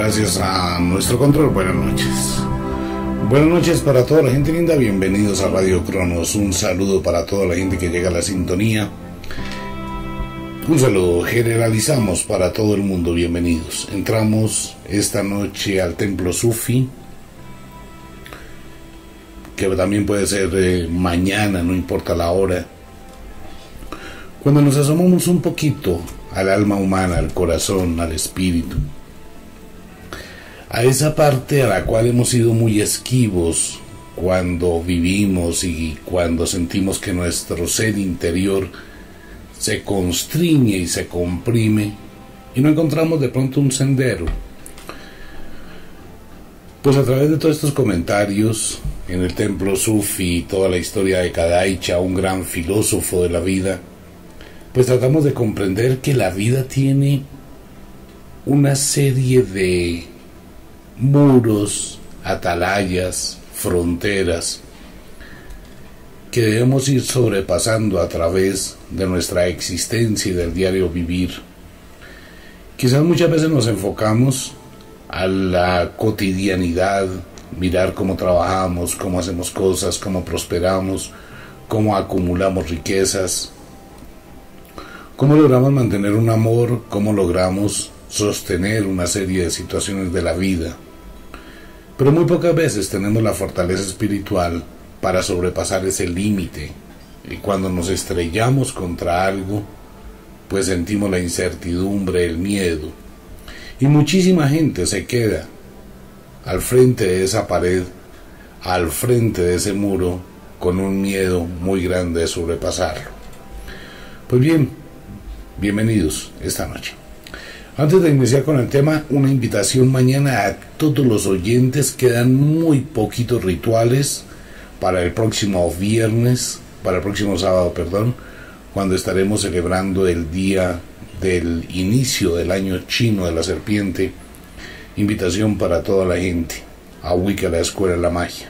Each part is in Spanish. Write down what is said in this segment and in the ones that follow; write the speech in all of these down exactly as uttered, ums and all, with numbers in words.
Gracias a nuestro control, buenas noches. Buenas noches para toda la gente linda, bienvenidos a Radio Cronos. Un saludo para toda la gente que llega a la sintonía. Un saludo, generalizamos para todo el mundo, bienvenidos. Entramos esta noche al templo Sufi, que también puede ser eh, mañana, no importa la hora. Cuando nos asomamos un poquito al alma humana, al corazón, al espíritu, a esa parte a la cual hemos sido muy esquivos cuando vivimos y cuando sentimos que nuestro ser interior se constriñe y se comprime y no encontramos de pronto un sendero. Pues a través de todos estos comentarios en el templo Sufi, toda la historia de Kadaicha, un gran filósofo de la vida, pues tratamos de comprender que la vida tiene una serie de muros, atalayas, fronteras que debemos ir sobrepasando a través de nuestra existencia y del diario vivir. Quizás muchas veces nos enfocamos a la cotidianidad, mirar cómo trabajamos, cómo hacemos cosas, cómo prosperamos, cómo acumulamos riquezas, cómo logramos mantener un amor, cómo logramos sostener una serie de situaciones de la vida. Pero muy pocas veces tenemos la fortaleza espiritual para sobrepasar ese límite, y cuando nos estrellamos contra algo, pues sentimos la incertidumbre, el miedo, y muchísima gente se queda al frente de esa pared, al frente de ese muro, con un miedo muy grande de sobrepasarlo. Pues bien, bienvenidos esta noche. Antes de iniciar con el tema, una invitación mañana a todos los oyentes. Quedan muy poquitos rituales para el próximo viernes, para el próximo sábado, perdón, cuando estaremos celebrando el día del inicio del año chino de la serpiente. Invitación para toda la gente a Wicca, la escuela de la magia,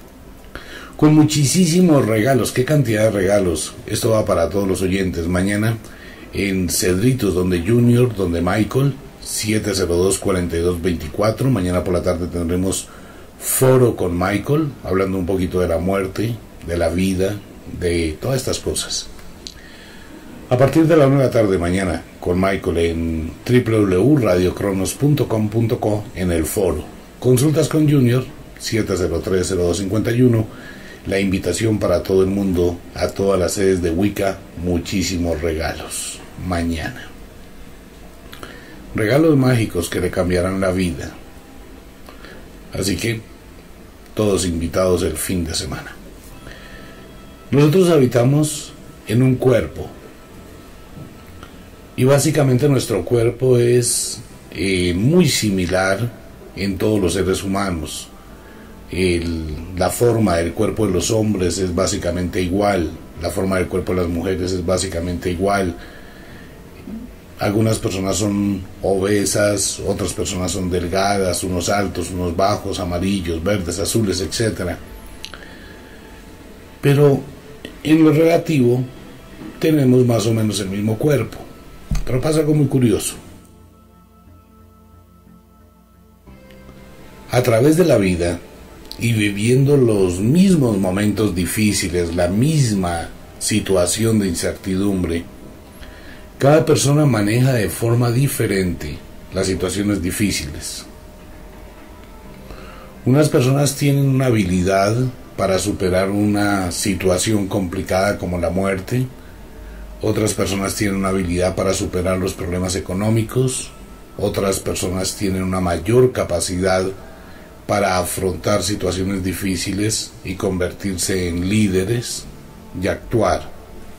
con muchísimos regalos. ¿Qué cantidad de regalos? Esto va para todos los oyentes. Mañana en Cedritos, donde Junior, donde Michael, siete cero dos, cuarenta y dos veinticuatro. Mañana por la tarde tendremos foro con Michael, hablando un poquito de la muerte, de la vida, de todas estas cosas. A partir de la una de la tarde mañana con Michael en doble u doble u doble u punto radio cronos punto com punto co en el foro. Consultas con Junior, siete cero tres, cero dos cincuenta y uno. La invitación para todo el mundo, a todas las sedes de Wicca, muchísimos regalos mañana. Regalos mágicos que le cambiarán la vida. Así que, todos invitados el fin de semana. Nosotros habitamos en un cuerpo. Y básicamente nuestro cuerpo es eh, muy similar en todos los seres humanos. El, la forma del cuerpo de los hombres es básicamente igual, la forma del cuerpo de las mujeres es básicamente igual. Algunas personas son obesas, otras personas son delgadas, unos altos, unos bajos, amarillos, verdes, azules, etcétera. Pero en lo relativo tenemos más o menos el mismo cuerpo. Pero pasa algo muy curioso. A través de la vida y viviendo los mismos momentos difíciles, la misma situación de incertidumbre, cada persona maneja de forma diferente las situaciones difíciles. Unas personas tienen una habilidad para superar una situación complicada como la muerte. Otras personas tienen una habilidad para superar los problemas económicos. Otras personas tienen una mayor capacidad para afrontar situaciones difíciles y convertirse en líderes y actuar.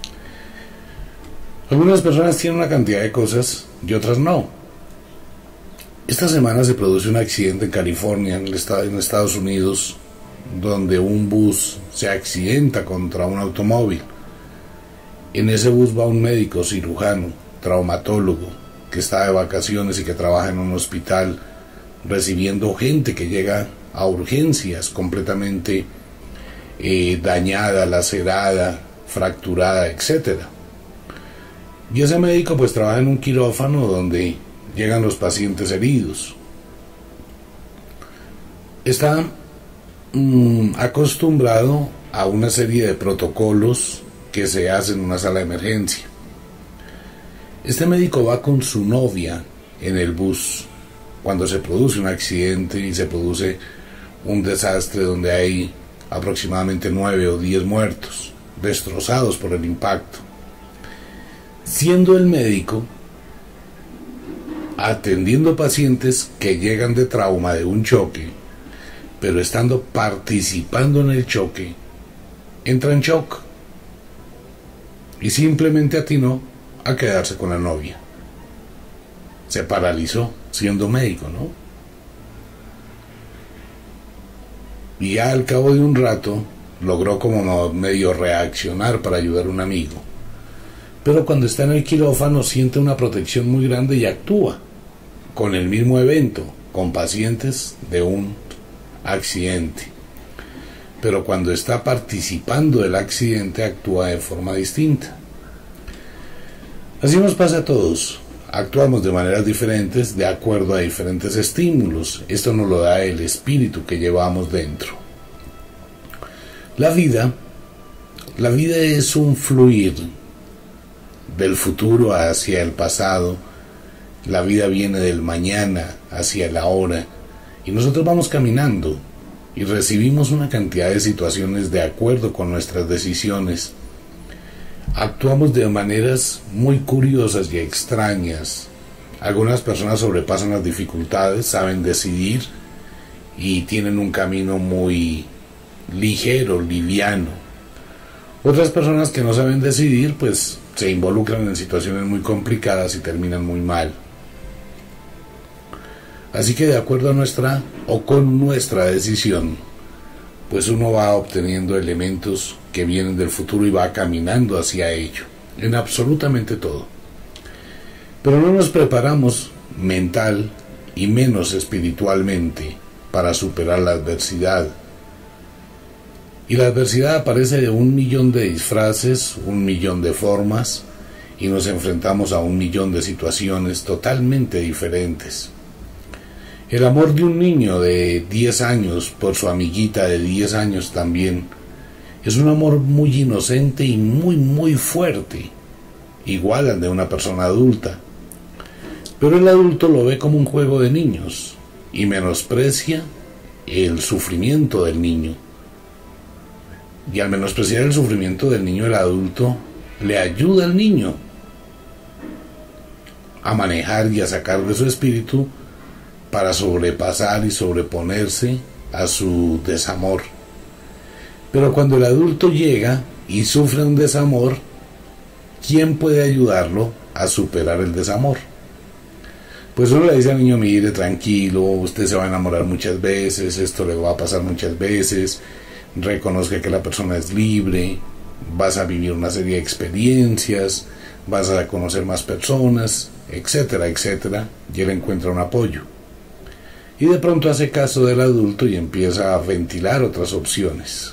Algunas personas tienen una cantidad de cosas y otras no. Esta semana se produce un accidente en California, en el estado, en Estados Unidos, donde un bus se accidenta contra un automóvil. En ese bus va un médico cirujano, traumatólogo, que está de vacaciones y que trabaja en un hospital, recibiendo gente que llega a urgencias completamente eh, dañada, lacerada, fracturada, etcétera. Y ese médico pues trabaja en un quirófano donde llegan los pacientes heridos. está mmm, acostumbrado a una serie de protocolos que se hacen en una sala de emergencia. Este médico va con su novia en el bus cuando se produce un accidente y se produce un desastre donde hay aproximadamente nueve o diez muertos, destrozados por el impacto. Siendo el médico atendiendo pacientes que llegan de trauma de un choque, pero estando participando en el choque, entra en shock y simplemente atinó a quedarse con la novia. Se paralizó siendo médico, ¿no? Y ya al cabo de un rato logró como medio reaccionar para ayudar a un amigo. Pero cuando está en el quirófano siente una protección muy grande y actúa con el mismo evento, con pacientes de un accidente. Pero cuando está participando del accidente actúa de forma distinta. Así nos pasa a todos. Actuamos de maneras diferentes de acuerdo a diferentes estímulos. Esto nos lo da el espíritu que llevamos dentro. La vida, la vida es un fluir del futuro hacia el pasado. La vida viene del mañana hacia el ahora. Y nosotros vamos caminando y recibimos una cantidad de situaciones de acuerdo con nuestras decisiones. Actuamos de maneras muy curiosas y extrañas. Algunas personas sobrepasan las dificultades, saben decidir y tienen un camino muy ligero, liviano. Otras personas que no saben decidir, pues se involucran en situaciones muy complicadas y terminan muy mal. Así que de acuerdo a nuestra o con nuestra decisión, pues uno va obteniendo elementos que vienen del futuro y va caminando hacia ello, en absolutamente todo. Pero no nos preparamos mental y menos espiritualmente para superar la adversidad. Y la adversidad aparece de un millón de disfraces, un millón de formas, y nos enfrentamos a un millón de situaciones totalmente diferentes. El amor de un niño de diez años por su amiguita de diez años también es un amor muy inocente y muy muy fuerte, igual al de una persona adulta. Pero el adulto lo ve como un juego de niños y menosprecia el sufrimiento del niño. Y al menospreciar el sufrimiento del niño, el adulto le ayuda al niño a manejar y a sacar de su espíritu para sobrepasar y sobreponerse a su desamor. Pero cuando el adulto llega y sufre un desamor, ¿quién puede ayudarlo a superar el desamor? Pues uno le dice al niño: mire, tranquilo, usted se va a enamorar muchas veces, esto le va a pasar muchas veces, reconozca que la persona es libre, vas a vivir una serie de experiencias, vas a conocer más personas, etcétera, etcétera, y él encuentra un apoyo. Y de pronto hace caso del adulto y empieza a ventilar otras opciones.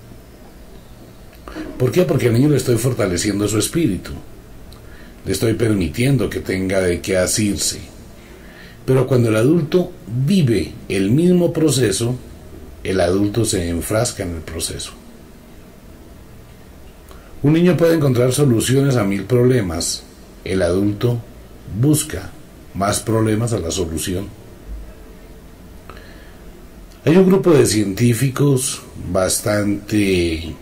¿Por qué? Porque al niño le estoy fortaleciendo su espíritu, le estoy permitiendo que tenga de qué asirse. Pero cuando el adulto vive el mismo proceso, el adulto se enfrasca en el proceso. Un niño puede encontrar soluciones a mil problemas, el adulto busca más problemas a la solución. Hay un grupo de científicos bastante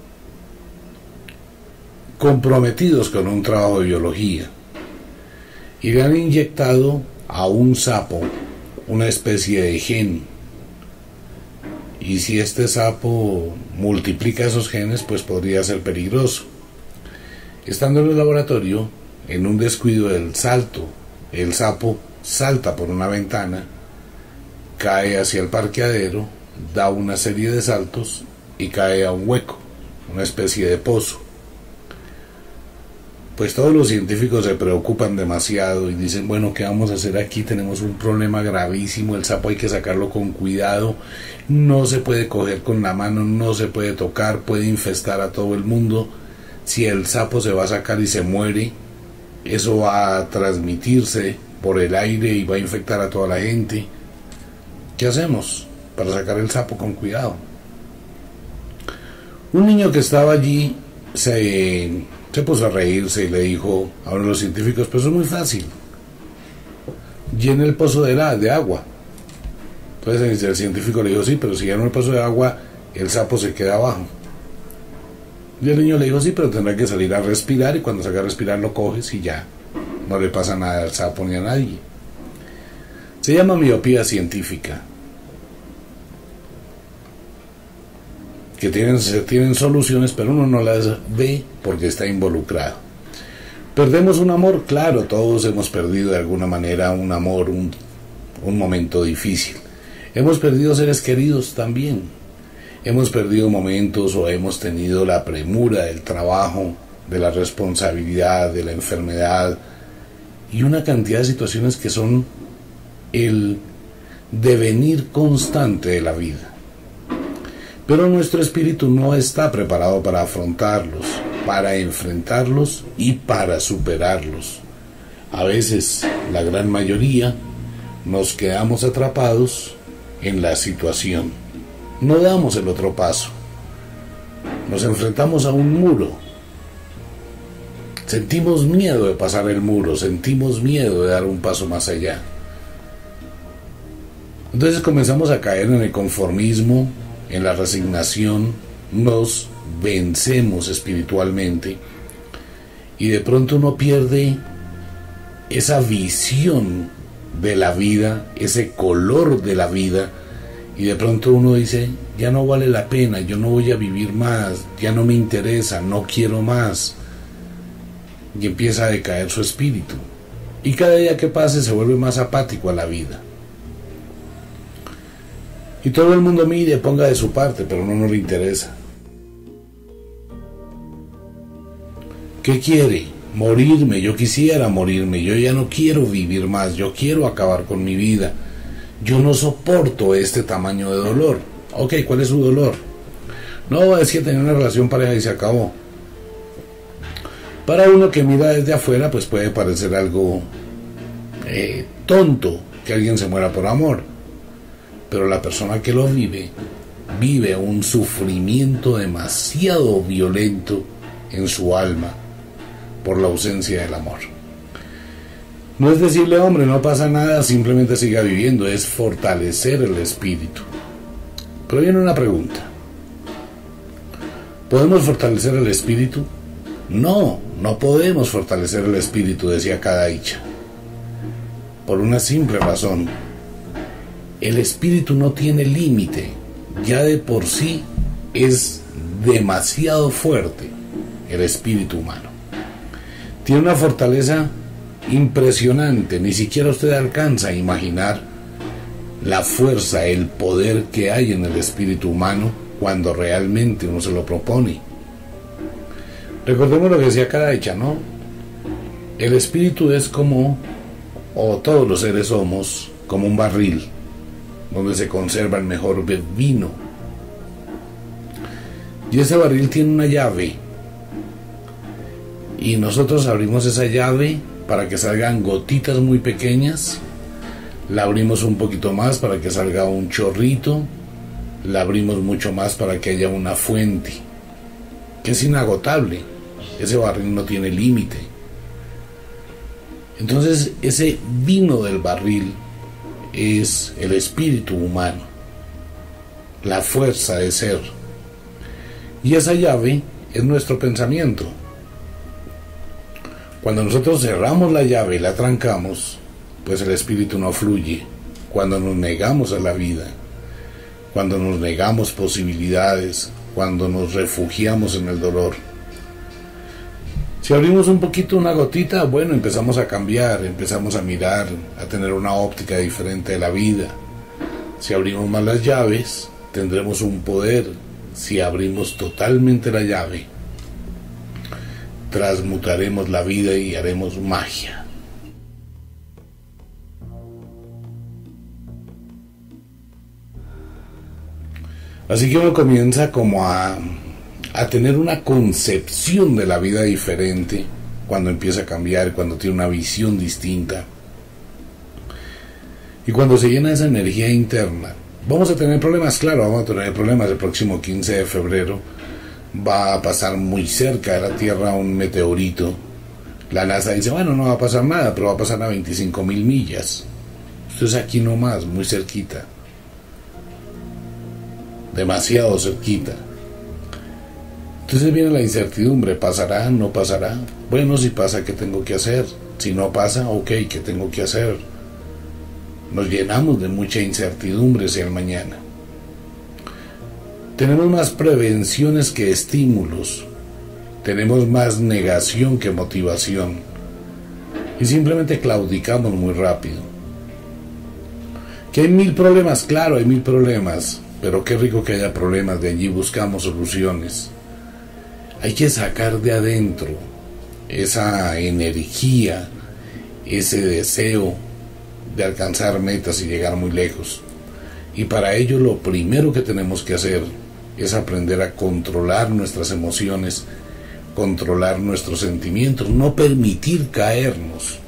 comprometidos con un trabajo de biología y le han inyectado a un sapo una especie de gen, y si este sapo multiplica esos genes, pues podría ser peligroso. Estando en el laboratorio, en un descuido del salto, el sapo salta por una ventana, cae hacia el parqueadero, da una serie de saltos y cae a un hueco, una especie de pozo. Pues todos los científicos se preocupan demasiado y dicen: bueno, ¿qué vamos a hacer aquí? Tenemos un problema gravísimo, el sapo hay que sacarlo con cuidado, no se puede coger con la mano, no se puede tocar, puede infestar a todo el mundo. Si el sapo se va a sacar y se muere, eso va a transmitirse por el aire y va a infectar a toda la gente. ¿Qué hacemos? para sacar el sapo con cuidado. Un niño que estaba allí se, se puso a reírse y le dijo a uno de los científicos, pues es muy fácil, llena el pozo de, la, de agua. Entonces el científico le dijo, sí, pero si llena el pozo de agua, el sapo se queda abajo. Y el niño le dijo, sí, pero tendrá que salir a respirar, y cuando salga a respirar lo coges y ya no le pasa nada al sapo ni a nadie. Se llama miopía científica, que tienen, tienen soluciones, pero uno no las ve porque está involucrado. ¿Perdemos un amor? Claro, todos hemos perdido de alguna manera un amor, un, un momento difícil. Hemos perdido seres queridos también. Hemos perdido momentos o hemos tenido la premura del trabajo, de la responsabilidad, de la enfermedad y una cantidad de situaciones que son el devenir constante de la vida. Pero nuestro espíritu no está preparado para afrontarlos, para enfrentarlos y para superarlos. A veces, la gran mayoría, nos quedamos atrapados en la situación. No damos el otro paso. Nos enfrentamos a un muro. Sentimos miedo de pasar el muro, sentimos miedo de dar un paso más allá. Entonces comenzamos a caer en el conformismo, en la resignación, nos vencemos espiritualmente y de pronto uno pierde esa visión de la vida, ese color de la vida, y de pronto uno dice, ya no vale la pena, yo no voy a vivir más, ya no me interesa, no quiero más, y empieza a decaer su espíritu, y cada día que pase se vuelve más apático a la vida. Y todo el mundo mire, ponga de su parte, pero a uno no le interesa. ¿Qué quiere? Morirme, yo quisiera morirme, yo ya no quiero vivir más, yo quiero acabar con mi vida, yo no soporto este tamaño de dolor. Ok, ¿cuál es su dolor? No, es que tenía una relación pareja y se acabó. Para uno que mira desde afuera, pues puede parecer algo eh, tonto que alguien se muera por amor. Pero la persona que lo vive, vive un sufrimiento demasiado violento en su alma por la ausencia del amor. No es decirle, hombre, no pasa nada, simplemente siga viviendo, es fortalecer el espíritu. Pero viene una pregunta. ¿Podemos fortalecer el espíritu? No, no podemos fortalecer el espíritu, decía Kadaicha. Por una simple razón. El espíritu no tiene límite, ya de por sí es demasiado fuerte el espíritu humano. Tiene una fortaleza impresionante, ni siquiera usted alcanza a imaginar la fuerza, el poder que hay en el espíritu humano cuando realmente uno se lo propone. Recordemos lo que decía Kadaicha, ¿no? El espíritu es como, o todos los seres somos, como un barril donde se conserva el mejor vino. Y ese barril tiene una llave. Y nosotros abrimos esa llave para que salgan gotitas muy pequeñas. La abrimos un poquito más para que salga un chorrito. La abrimos mucho más para que haya una fuente, que es inagotable. Ese barril no tiene límite. Entonces ese vino del barril es el espíritu humano, la fuerza de ser. Y esa llave es nuestro pensamiento. Cuando nosotros cerramos la llave y la trancamos, pues el espíritu no fluye. Cuando nos negamos a la vida, cuando nos negamos posibilidades, cuando nos refugiamos en el dolor. Si abrimos un poquito, una gotita, bueno, empezamos a cambiar, empezamos a mirar, a tener una óptica diferente de la vida. Si abrimos más las llaves, tendremos un poder. Si abrimos totalmente la llave, transmutaremos la vida y haremos magia. Así que uno comienza como a... a tener una concepción de la vida diferente cuando empieza a cambiar, cuando tiene una visión distinta. Y cuando se llena esa energía interna, Vamos a tener problemas, claro, vamos a tener problemas. El próximo quince de febrero va a pasar muy cerca de la Tierra un meteorito. La NASA dice, bueno, no va a pasar nada, pero va a pasar a veinticinco mil millas. Esto es aquí nomás, muy cerquita. Demasiado cerquita. Entonces viene la incertidumbre, ¿pasará? ¿No pasará? Bueno, si pasa, ¿qué tengo que hacer? Si no pasa, ok, ¿qué tengo que hacer? Nos llenamos de mucha incertidumbre hacia el mañana. Tenemos más prevenciones que estímulos. Tenemos más negación que motivación. Y simplemente claudicamos muy rápido. ¿Que hay mil problemas? Claro, hay mil problemas. Pero qué rico que haya problemas, de allí buscamos soluciones. Hay que sacar de adentro esa energía, ese deseo de alcanzar metas y llegar muy lejos. Y para ello lo primero que tenemos que hacer es aprender a controlar nuestras emociones, controlar nuestros sentimientos, no permitir caernos.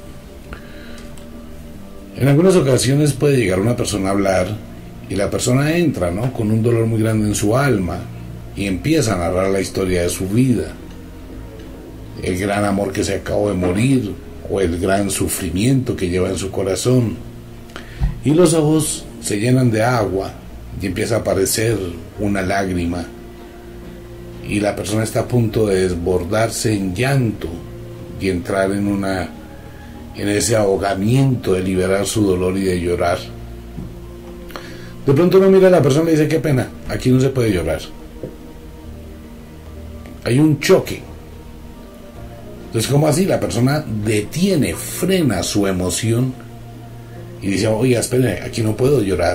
En algunas ocasiones puede llegar una persona a hablar y la persona entra, ¿no?, con un dolor muy grande en su alma y empieza a narrar la historia de su vida, el gran amor que se acabó de morir o el gran sufrimiento que lleva en su corazón, y los ojos se llenan de agua y empieza a aparecer una lágrima y la persona está a punto de desbordarse en llanto y entrar en una en ese ahogamiento de liberar su dolor y de llorar. De pronto uno mira a la persona y dice, qué pena, aquí no se puede llorar. Hay un choque. Entonces, ¿cómo así? La persona detiene, frena su emoción y dice, oiga, espere, aquí no puedo llorar.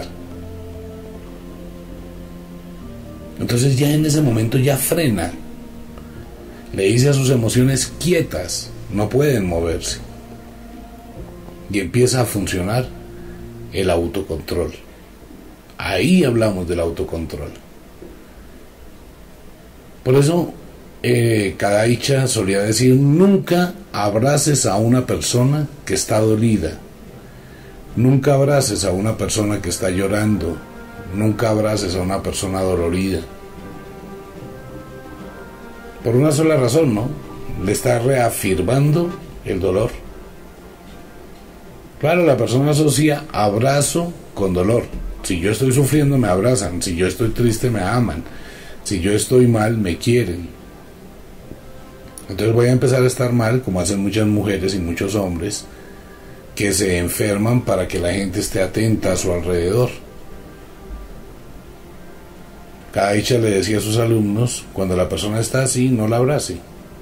Entonces ya en ese momento ya frena. Le dice a sus emociones quietas, no pueden moverse. Y empieza a funcionar el autocontrol. Ahí hablamos del autocontrol. Por eso eh, Kadaicha solía decir, nunca abraces a una persona que está dolida, nunca abraces a una persona que está llorando, nunca abraces a una persona dolorida. Por una sola razón, ¿no? Le está reafirmando el dolor. Claro, la persona asocia abrazo con dolor. Si yo estoy sufriendo, me abrazan. Si yo estoy triste, me aman. Si yo estoy mal, me quieren. Entonces voy a empezar a estar mal, como hacen muchas mujeres y muchos hombres, que se enferman para que la gente esté atenta a su alrededor. Kadaicha le decía a sus alumnos, cuando la persona está así, no la abrace.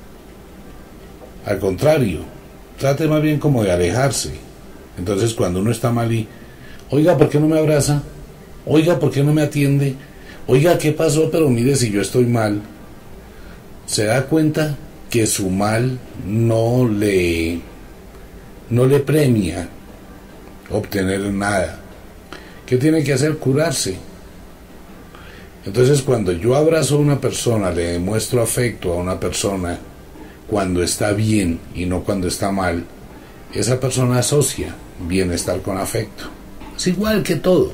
Al contrario, trate más bien como de alejarse. Entonces cuando uno está mal y, oiga, ¿por qué no me abraza? Oiga, ¿por qué no me atiende? Oiga, ¿qué pasó? Pero mire, si yo estoy mal, se da cuenta que su mal no le, no le premia obtener nada. ¿Qué tiene que hacer? Curarse. Entonces, cuando yo abrazo a una persona, le demuestro afecto a una persona cuando está bien y no cuando está mal, esa persona asocia bienestar con afecto. Es igual que todo.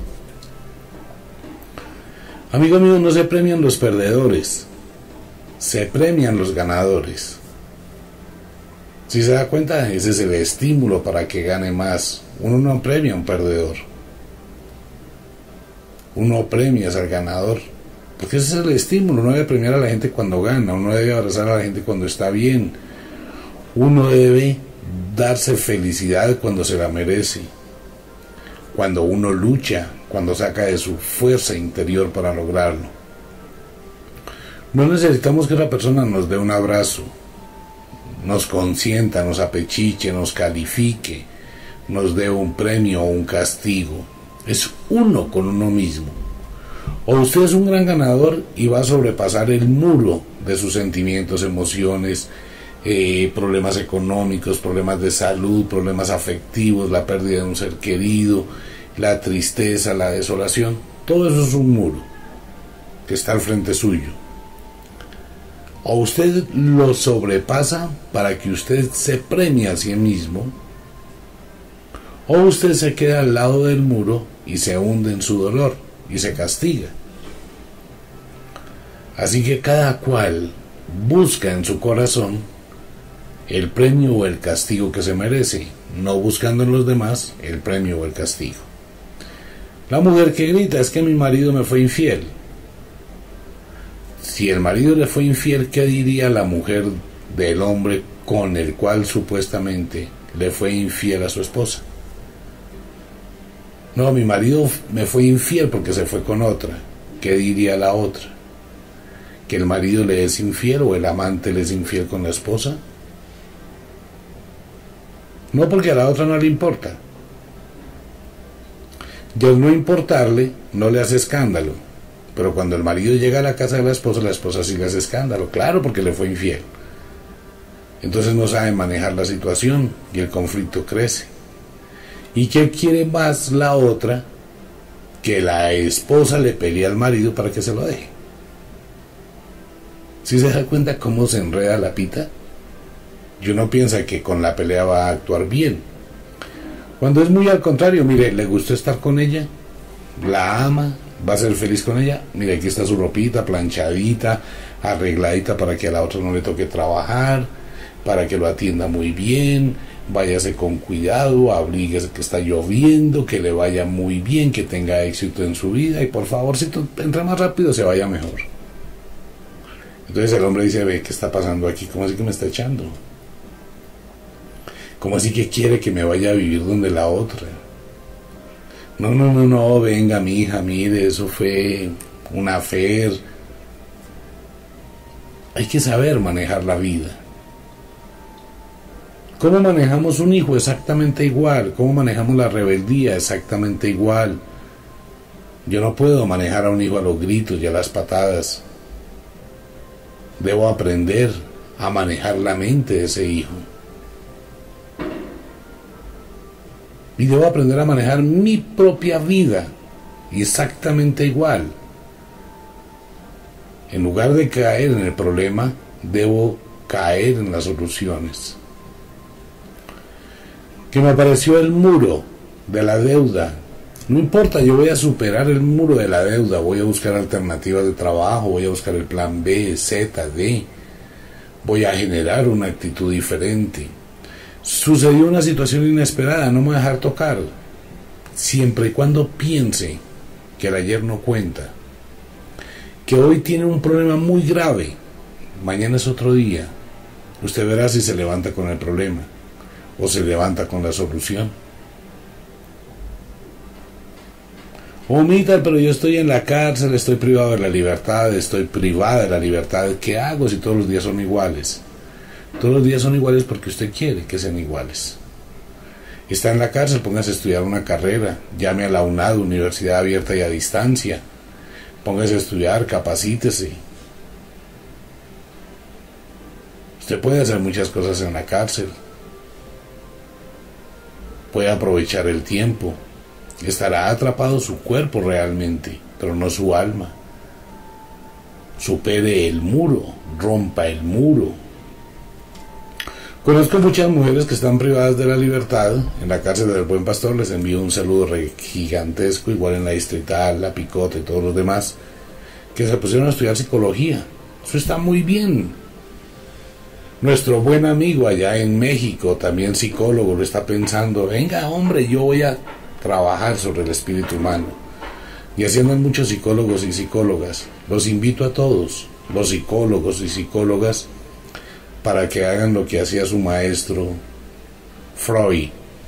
Amigos míos, no se premian los perdedores, se premian los ganadores. Si se da cuenta, ese es el estímulo para que gane más. Uno no premia a un perdedor, uno premia al ganador, porque ese es el estímulo. Uno debe premiar a la gente cuando gana, uno debe abrazar a la gente cuando está bien, uno debe darse felicidad cuando se la merece, cuando uno lucha, cuando saca de su fuerza interior para lograrlo. No necesitamos que la persona nos dé un abrazo, nos consienta, nos apechiche, nos califique, nos dé un premio o un castigo. Es uno con uno mismo. O usted es un gran ganador y va a sobrepasar el muro de sus sentimientos, emociones, eh, problemas económicos, problemas de salud, problemas afectivos, la pérdida de un ser querido, la tristeza, la desolación. Todo eso es un muro que está al frente suyo. O usted lo sobrepasa para que usted se premie a sí mismo, o usted se queda al lado del muro y se hunde en su dolor. y se castiga. Así que cada cual busca en su corazón el premio o el castigo que se merece, no buscando en los demás el premio o el castigo. La mujer que grita: es que mi marido me fue infiel. Si el marido le fue infiel, ¿qué diría la mujer del hombre con el cual supuestamente le fue infiel a su esposa? No, mi marido me fue infiel porque se fue con otra. ¿Qué diría la otra? ¿Que el marido le es infiel o el amante le es infiel con la esposa? No, porque a la otra no le importa. Y al no importarle, no le hace escándalo. Pero cuando el marido llega a la casa de la esposa, la esposa sí le hace escándalo. Claro, porque le fue infiel. Entonces no sabe manejar la situación y el conflicto crece. ¿Y qué quiere más la otra? Que la esposa le pelee al marido para que se lo deje. ¿Sí se da cuenta cómo se enreda la pita? Y uno piensa que con la pelea va a actuar bien, cuando es muy al contrario. Mire, le gustó estar con ella, la ama, va a ser feliz con ella. Mire, aquí está su ropita planchadita, arregladita para que a la otra no le toque trabajar, para que lo atienda muy bien, váyase con cuidado, abríguese que está lloviendo, que le vaya muy bien, que tenga éxito en su vida y por favorcito, entre más rápido se vaya mejor. Entonces el hombre dice: ve, ¿qué está pasando aquí? ¿Cómo así que me está echando? ¿Cómo así que quiere que me vaya a vivir donde la otra? No, no, no, no, venga mi hija, mire, eso fue una affair. Hay que saber manejar la vida. ¿Cómo manejamos un hijo? Exactamente igual. ¿Cómo manejamos la rebeldía? Exactamente igual. Yo no puedo manejar a un hijo a los gritos y a las patadas. Debo aprender a manejar la mente de ese hijo. Y debo aprender a manejar mi propia vida exactamente igual. En lugar de caer en el problema, debo caer en las soluciones. Que me apareció el muro de la deuda. No importa, yo voy a superar el muro de la deuda, voy a buscar alternativas de trabajo, voy a buscar el plan B, Z, D. Voy a generar una actitud diferente. Sucedió una situación inesperada, no me voy a dejar tocar. Siempre y cuando piense que el ayer no cuenta, que hoy tiene un problema muy grave, mañana es otro día. Usted verá si se levanta con el problema o se levanta con la solución. Oh, Mita, pero yo estoy en la cárcel, estoy privado de la libertad, estoy privada de la libertad. ¿Qué hago si todos los días son iguales? Todos los días son iguales porque usted quiere que sean iguales. Está en la cárcel, póngase a estudiar una carrera, llame a la UNAD, Universidad Abierta y a Distancia, póngase a estudiar, capacítese. Usted puede hacer muchas cosas en la cárcel, puede aprovechar el tiempo, estará atrapado su cuerpo realmente, pero no su alma. Supere el muro, rompa el muro. Conozco muchas mujeres que están privadas de la libertad en la cárcel del Buen Pastor. Les envío un saludo gigantesco, igual en la Distrital, la Picota y todos los demás, que se pusieron a estudiar psicología. Eso está muy bien. Nuestro buen amigo allá en México, también psicólogo, lo está pensando: venga hombre, yo voy a trabajar sobre el espíritu humano. Y así andan muchos psicólogos y psicólogas. Los invito a todos, los psicólogos y psicólogas, para que hagan lo que hacía su maestro Freud.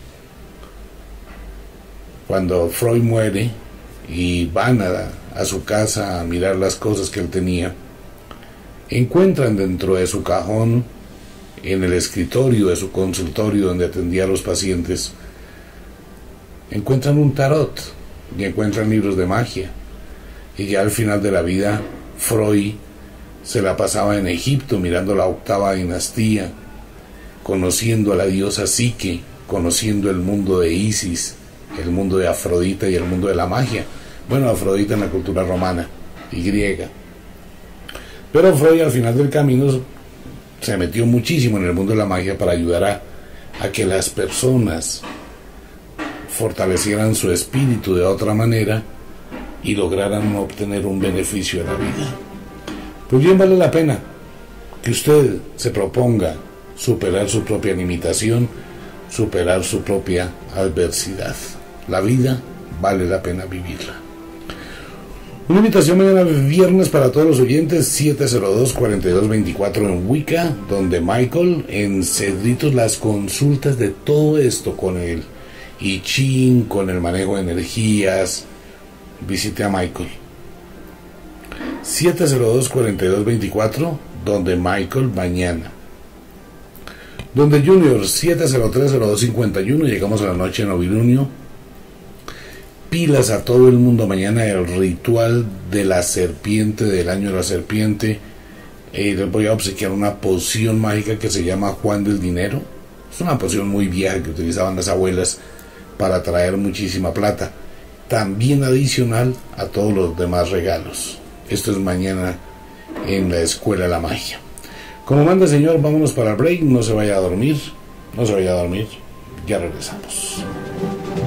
Cuando Freud muere y van a, a su casa a mirar las cosas que él tenía, encuentran dentro de su cajón, en el escritorio de su consultorio donde atendía a los pacientes, encuentran un tarot y encuentran libros de magia. Y ya al final de la vida, Freud se la pasaba en Egipto mirando la octava dinastía, conociendo a la diosa Psique, conociendo el mundo de Isis, el mundo de Afrodita y el mundo de la magia. Bueno, Afrodita en la cultura romana y griega. Pero Freud al final del camino se metió muchísimo en el mundo de la magia para ayudar a, a que las personas fortalecieran su espíritu de otra manera y lograran obtener un beneficio de la vida. Pues bien, vale la pena que usted se proponga superar su propia limitación, superar su propia adversidad. La vida vale la pena vivirla. Una invitación mañana viernes para todos los oyentes, siete cero dos, cuarenta y dos veinticuatro en Wicca, donde Michael, en Cedritos, las consultas de todo esto con el I Ching, con el manejo de energías. Visite a Michael. siete cero dos, cuarenta y dos veinticuatro, donde Michael mañana. Donde Junior, siete cero tres, cero dos cincuenta y uno, llegamos a la noche en novilunio. Pilas a todo el mundo mañana, el ritual de la serpiente, del año de la serpiente. Eh, les voy a obsequiar una poción mágica que se llama Juan del Dinero. Es una poción muy vieja que utilizaban las abuelas para traer muchísima plata. También adicional a todos los demás regalos. Esto es mañana en la Escuela de la Magia. Como manda el Señor, vámonos para el break. No se vaya a dormir. No se vaya a dormir. Ya regresamos.